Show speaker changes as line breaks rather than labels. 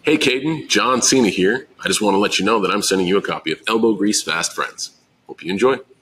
Hey, Caden, John Cena here. I just want to let you know that I'm sending you a copy of Elbow Grease Fast Friends. Hope you enjoy.